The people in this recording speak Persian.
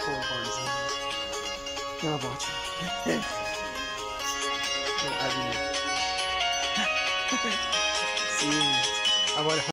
whole bunch. You're watching. No, I mean, see, I want